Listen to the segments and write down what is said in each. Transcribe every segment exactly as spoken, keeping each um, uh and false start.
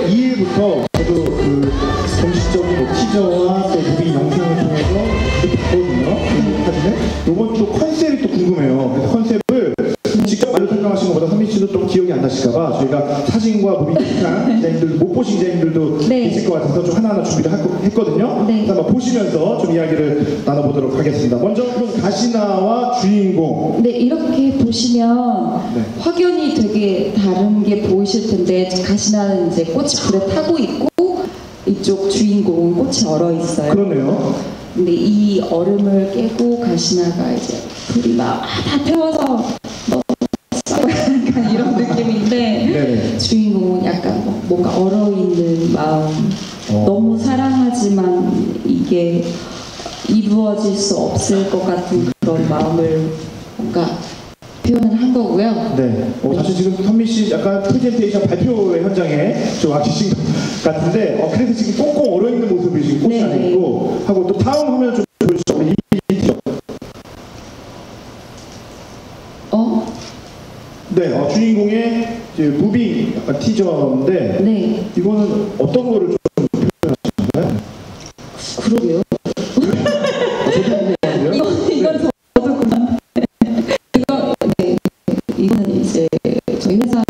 이 일부터 저도 그 공식적인 뭐 티저와 또 무비 영상을 통해서 봤거든요. 그 사진을. 이번 또 컨셉이 또 궁금해요. 그래서 컨셉을 직접 말로 설명하신 것보다 선미 씨도 좀 기억이 안 나실까봐 저희가 사진과 무비 영상 디자인들 못 보신 디자인들도 네. 계실 것 같아서 좀 하나하나 준비를 했거든요. 네. 한번 보시면서 좀 이야기를 나눠보도록 하겠습니다. 먼저 그럼 가시나와 주인공. 네, 이렇게 보시면 네. 확연히 되게 다른 게 보이실 텐데 가시나는 이제 꽃이 불에 타고 있고 이쪽 주인공은 꽃이 얼어 있어요. 그러네요. 근데 이 얼음을 깨고 가시나가 이제 불이 막 다 태워서 뭐 약간 이런 느낌인데 네네. 주인공은 약간 뭐 뭔가 얼어 있는 마음. 어. 너무 사랑하지만 이게 이루어질 수 없을 것 같은 그런 마음을 뭔가 표현을 한 거고요. 네. 어, 사실 지금 선미 씨 약간 프레젠테이션 발표회 현장에 좀 와 계신 것 같은데, 어, 그래서 지금 꽁꽁 얼어 있는 모습이 지금 꽃이 안에 네. 있고 하고 또 다음 화면 좀 보여주시죠. 이 티저. 어? 네. 어, 주인공의 이제 무비 약간 티저인데, 네. 이거는 어떤 거를 좀 표현하시나요? 그러게요. 아, 저도 궁금한데요. 이건, 이건 저도 그만데. 이거, 네. 이거는 이제 저희 회사.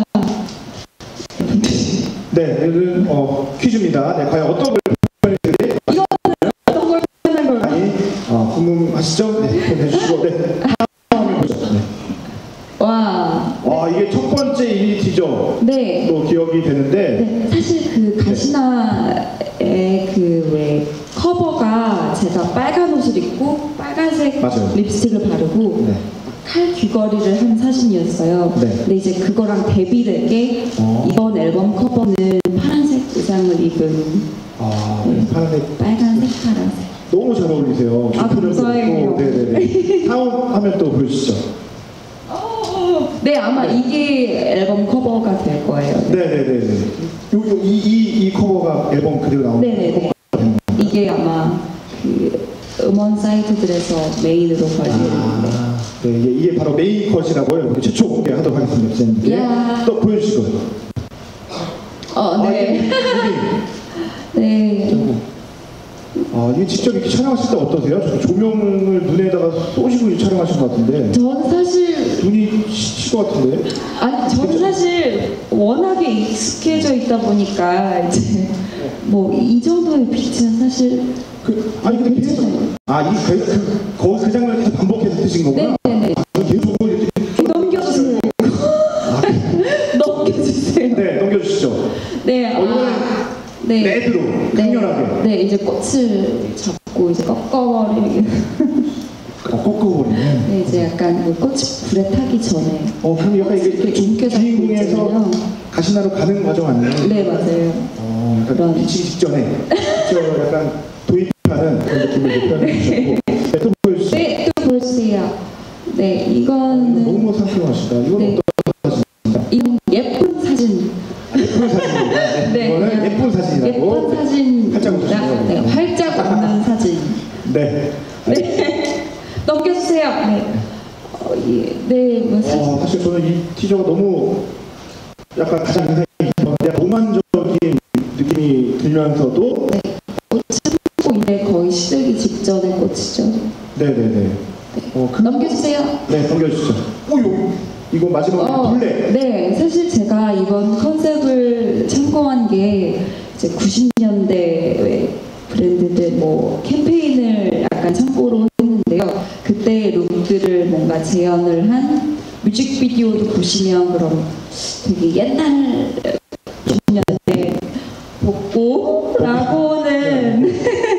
네. 이거는 어, 퀴즈입니다. 네. 과연 어떤 걸 표현해드릴지. 이거는 어떤 걸 표현한 걸까요? 아니, 어, 궁금하시죠? 네. 표현해주시고. 네. 다음 화면 보죠. 네. 와. 아, 이게 첫 번째 이 티저로 네. 기억이 되는데, 네. 사실 그 가시나의 그 왜 커버가 제가 빨간 옷을 입고 빨간색 맞아요. 립스틱을 바르고 네. 칼 귀걸이를 한 사진이었어요. 네. 근데 이제 그거랑 대비되게 어. 이번 앨범 커버는 파란색 의상을 입은 아, 네. 파란색. 빨간색, 파란색. 너무 잘 어울리세요. 아, 표현도 감사해요. 그렇고. 네네네. 다음 화면 또 보여주시죠. 네, 아마 네. 이게 앨범 커버가 될 거예요. 네네네네. 요, 요, 이, 이, 이 커버가 앨범 그대로 나오는 네네네. 커버가 되는 건가요? 이게 아마 그 음원 사이트들에서 메인으로 걸리는. 아, 네, 이게, 이게 바로 메인 컷이라고요. 우리 최초 공개하도록 하겠습니다. 디자인분께. 이야. 또 보여주시고. 어, 네. 아, 네. 아, 이게 직접 이렇게 촬영하실 때 어떠세요? 저 조명을 눈에다가 쏘시고 촬영하신 것 같은데. 전 사실 눈이 칠 것 같은데. 아니 저는 사실 워낙에 익숙해져 있다 보니까 이제 뭐 이 정도의 빛은 사실 그, 아니 근데 계속 아, 이 그, 그, 거, 그 장면을 계속 반복해서 뜨신 거구나? 네네네. 아, 계속 이렇게 넘겨주세요. 아, 넘겨주세요. 네, 넘겨주시죠. 네. 어, 이번엔 아, 네. 레드로 강렬하게. 네, 이제 꽃을 잡고 이제 꺾어버리는. 어, 꺾어버리네. 네, 이제 약간 그 꽃이 불에 타기 전에. 어, 그럼 약간 이게 이렇게 주- 움켜잡고 주인공에서 있잖아요. 가시나로 가는 과정 아니에요? 네, 맞아요. 어, 약간 그런. 비치기 직전에 직접 약간 도입하는 그런 느낌을 표현해 주셨고. 네, 또 보여주시죠. 네, 또 보여주세요. 네, 이거는 너무 상큼하시다. 이건 네. 어떤 사진입니까? 이건 예쁜 사진. 예쁜 사진입니다. 네, 네, 이거는 그냥 예쁜 사진이라고. 예쁜 사진입니다. 활짝 웃으시네요. 네, 활짝 웃는 사진. 네. 네. 넘겨주세요. 네. 어, 예, 네, 뭐 사진. 어, 사실 저는 이 티저가 너무 약간 가장 인상이 깊었는데 몽환적인 느낌이 들면서도 네. 꽃은 이제 거의 시들기 직전의 꽃이죠. 네네네. 어, 그, 넘겨주세요. 네, 넘겨주시죠. 오, 요, 이거 마지막에 어, 블랙. 네, 사실 제가 이번 컨셉을 참고한 게 이제 구십 년대 브랜드들 뭐 캠페인을 약간 참고로 했는데요. 그때 룩들을 뭔가 재현을 한 뮤직비디오도 보시면 그럼 되게 옛날 구십 년대 복고라고는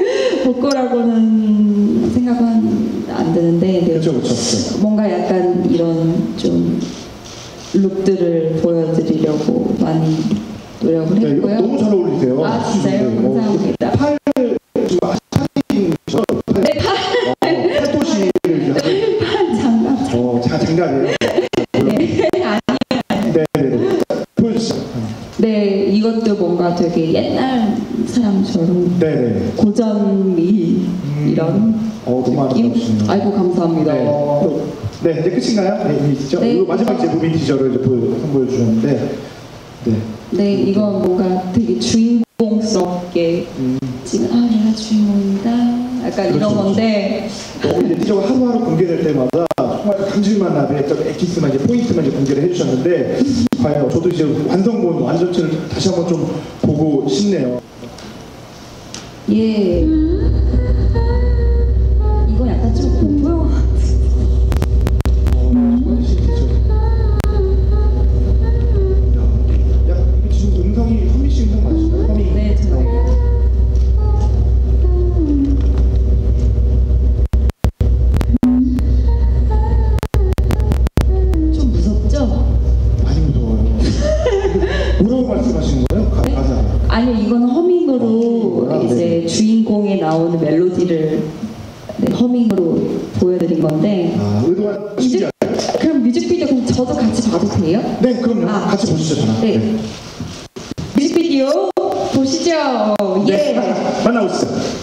복고라고는 생각은 안 드는데 네. 그렇죠, 그렇죠. 뭔가 약간 이런 좀 룩들을 보여드리려고 많이 노력을 네, 이거 했고요. 너무 잘 어울리세요. 아, 진짜요? 네, 감사합니다. 어, 팔, 지금 사진이죠? 팔, 네, 팔, 어, 팔토시를 이렇게 하고. 팔 장갑. 어, 자, 장갑이에요. 네, 아니, 네, 네, 네. 보여주시죠. 네, 이것도 뭔가 되게 옛날 사람처럼 네, 네. 고전미 이런 어, 너무 느낌? 아름다우시네요. 아이고 감사합니다. 네. 또, 네, 이제 끝인가요? 네, 이제 있죠. 네. 이거 마지막 이제 무비 티저를 이제 보여, 선보여 주셨는데, 네. 네, 이건 뭔가 되게 주인공스럽게 음. 지금 아 내가 주인공이다 약간 그렇죠, 이런 건데 어, 이제 티저가 하루하루 공개될 때마다 정말 감질만 나게 좀 엑기스만 이제 포인트만 이제 공개를 해주셨는데 과연 저도 이제 완성본 완전체를 다시 한번 좀 보고 싶네요. 예 이건 약간 좀 공포영화 어, 두 번째 시티죠. 야, 야, 이게 지금 음성이 현미 씨 음성 맞으신가요? 현미. 네 정말 좀 무섭죠? 많이 무서워요. 뭐라고 말씀하시는 거예요? 가, 네? 가사. 아니요 이건 허밍으로 아, 이제 네. 주인공에 나오는 멜로디를 네, 허밍으로 보여드린 건데 아, 의도한 뮤직, 신기하죠? 그럼 뮤직비디오 그럼 저도 같이 봐도 돼요? 네, 그럼요. 아. 같이 보시죠, 저랑. 네. 뮤직비디오 보시죠. 예. 네, 만나보시죠.